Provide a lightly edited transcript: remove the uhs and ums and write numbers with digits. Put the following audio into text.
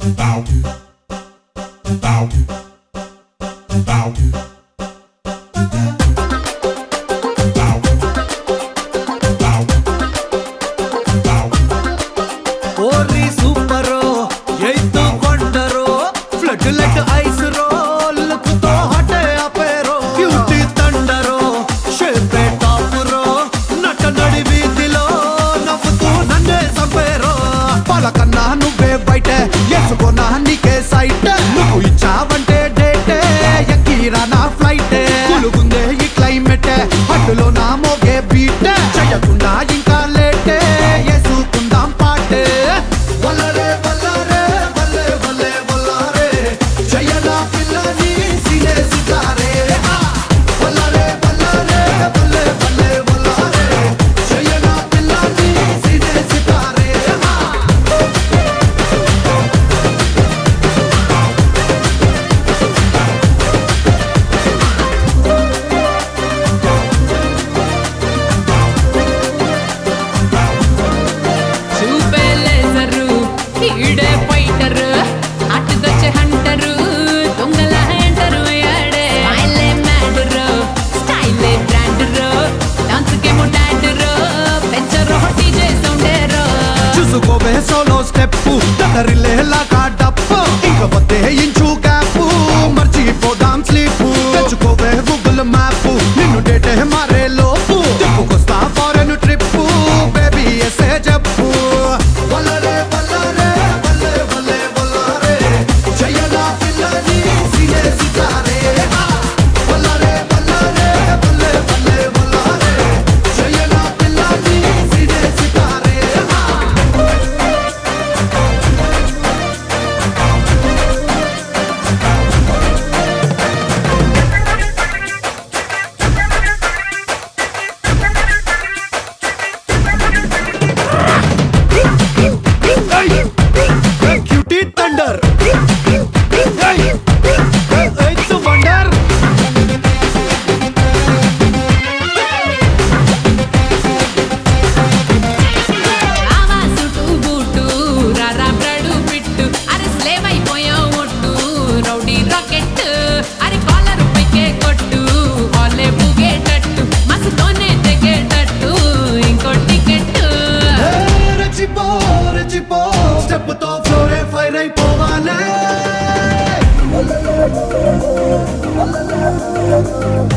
solo step dadarile ka dappu inka vade inchu gap marchipodam sleep techukowe google map ninnu date mare lopu tippukosta foreign trip baby ese jappu wallare wallare walle walle wallare jayala pillani sine sitare wallare wallare walle walle wallare jayala pillani sine sitare Cutie Thunder. It's a wonder. Rava sutu bootu, rara bradu pittu, are slave అయిపోయా ఒట్టు, rowdy rocket, are collar పైకే కొట్టు, వాలే బుగేటట్టు, మస్తోనే తెగేటట్టు, ఇంకో ticket. రెచ్చిపో step తో ఫ్లోరే fire అయిపోవాలే